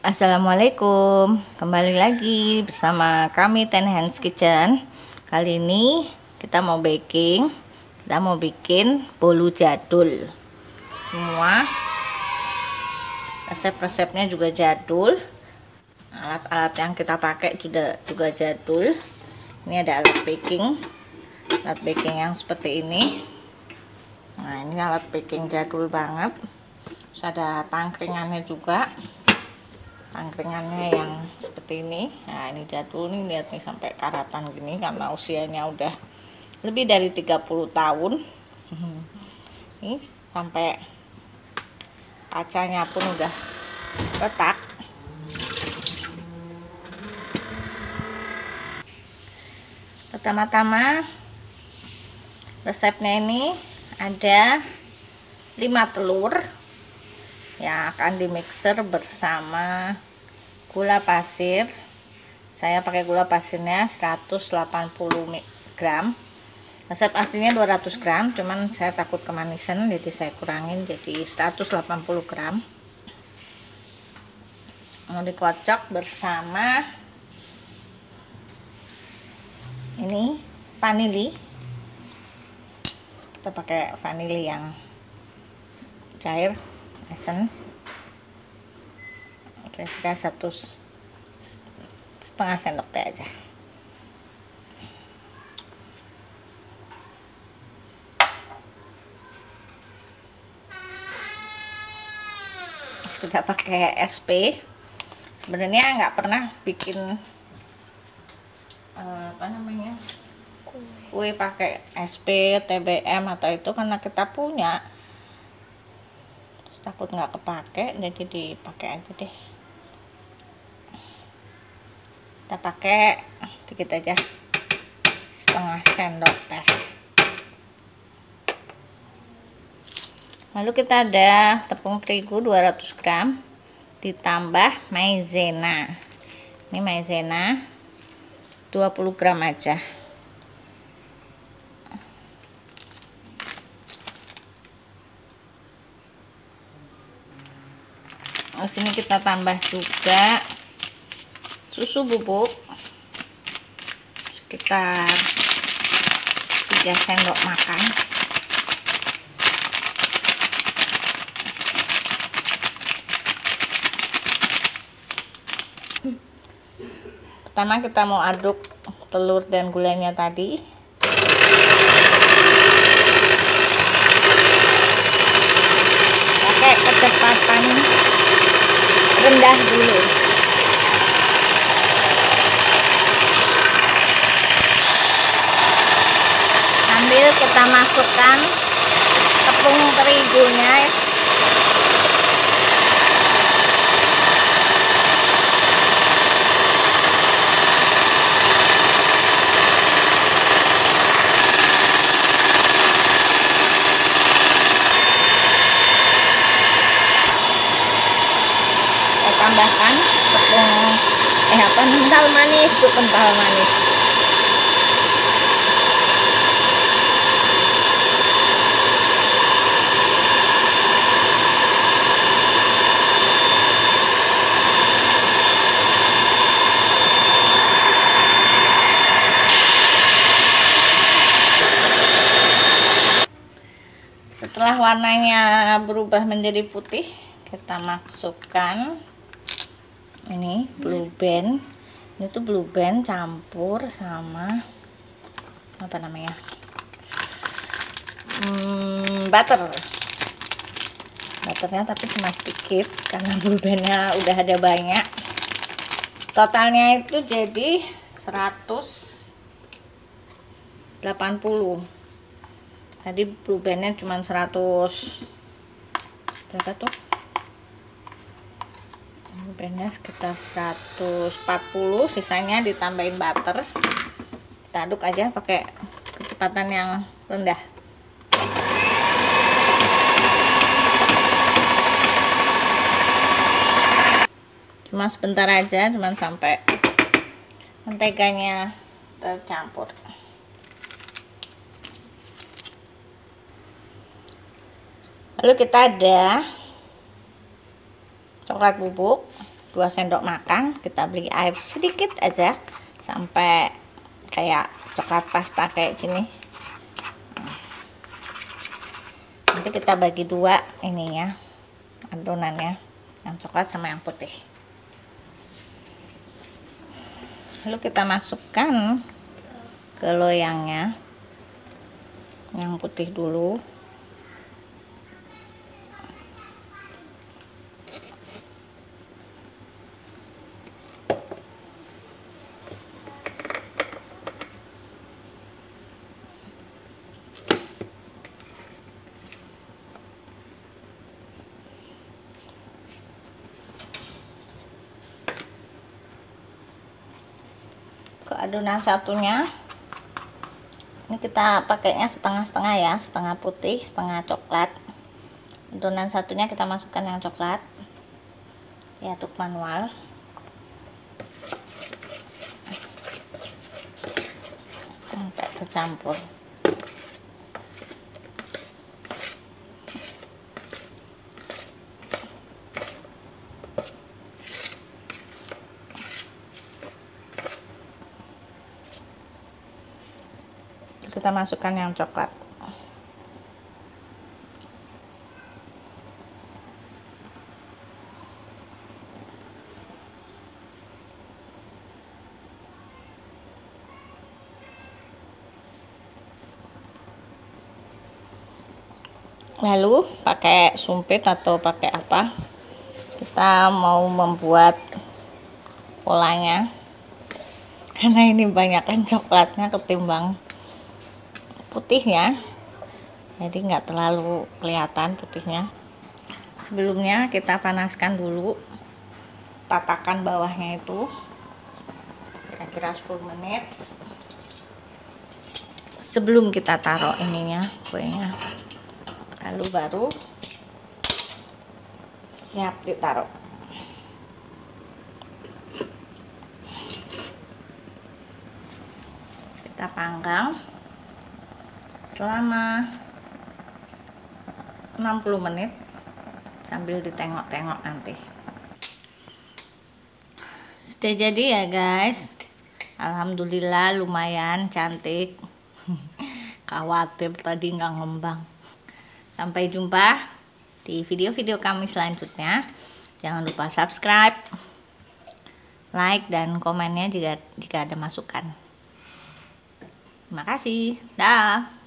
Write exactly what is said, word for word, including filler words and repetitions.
Assalamualaikum, kembali lagi bersama kami Ten Hands Kitchen. Kali ini kita mau baking, kita mau bikin bolu jadul. Semua resep-resepnya juga jadul, alat-alat yang kita pakai juga juga jadul. Ini ada alat baking, alat baking yang seperti ini. Nah, ini alat baking jadul banget. Terus ada tangkringannya juga. Angkringannya yang seperti ini. Nah, ini jadul nih, lihat nih sampai karatan gini karena usianya udah lebih dari tiga puluh tahun. Nih sampai kacanya pun udah retak. Pertama-tama resepnya ini ada lima telur yang akan di mixer bersama gula pasir. Saya pakai gula pasirnya seratus delapan puluh gram. Resep aslinya dua ratus gram, cuman saya takut kemanisan jadi saya kurangin jadi seratus delapan puluh gram. Mau dikocok bersama ini vanili. Kita pakai vanili yang cair, essence, kira-kira satu setengah sendok teh aja. Terus kita pakai S P. Sebenarnya nggak pernah bikin uh, apa namanya kue pakai S P, T B M atau itu karena kita punya. Takut nggak kepake jadi dipakai aja deh. Kita pakai sedikit aja, setengah sendok teh. Lalu kita ada tepung terigu dua ratus gram ditambah maizena. Ini maizena dua puluh gram aja. Terus ini kita tambah juga susu bubuk sekitar tiga sendok makan. Pertama kita mau aduk telur dan gulanya tadi. Pakai kecepatan rendah dulu. Sambil kita masukkan tepung terigunya. Tambahkan tepung eh apa kental manis, sup kental manis. Setelah warnanya berubah menjadi putih, kita masukkan ini blue band. Ini tuh blue band campur sama apa namanya hmm, butter butternya tapi cuma sedikit karena blue bandnya udah ada banyak. Totalnya itu jadi seratus delapan puluh. Tadi blue bandnya cuma seratus berapa tuh, bandnya sekitar seratus empat puluh, sisanya ditambahin butter. Kita aduk aja pakai kecepatan yang rendah. Cuma sebentar aja, cuma sampai menteganya tercampur. Lalu kita ada coklat bubuk dua sendok makan. Kita beri air sedikit aja sampai kayak coklat pasta kayak gini. Nanti kita bagi dua ininya, adonannya, yang coklat sama yang putih. Lalu kita masukkan ke loyangnya, yang putih dulu. Ke adonan satunya ini kita pakainya setengah-setengah ya, setengah putih setengah coklat. Adonan satunya kita masukkan yang coklat, diaduk manual. Sampai tercampur. Kita masukkan yang coklat. Lalu pakai sumpit atau pakai apa, kita mau membuat polanya, karena ini banyakkan coklatnya ketimbang putihnya, jadi nggak terlalu kelihatan putihnya. Sebelumnya kita panaskan dulu tatakan bawahnya itu kira-kira sepuluh menit sebelum kita taruh ininya, kuenya. Lalu baru siap ditaruh. Kita panggang selama enam puluh menit sambil ditengok-tengok nanti. Sudah jadi ya guys. Alhamdulillah lumayan cantik. Khawatir tadi nggak ngembang. Sampai jumpa di video-video kami selanjutnya. Jangan lupa subscribe, like, dan komennya jika, jika ada masukan. Terima kasih. Dah.